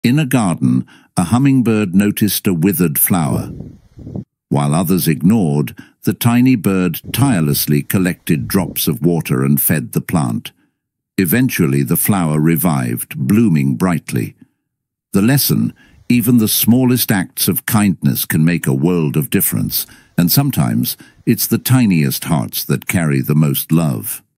In a garden, a hummingbird noticed a withered flower. While others ignored, the tiny bird tirelessly collected drops of water and fed the plant. Eventually, the flower revived, blooming brightly. The lesson: even the smallest acts of kindness can make a world of difference, and sometimes it's the tiniest hearts that carry the most love.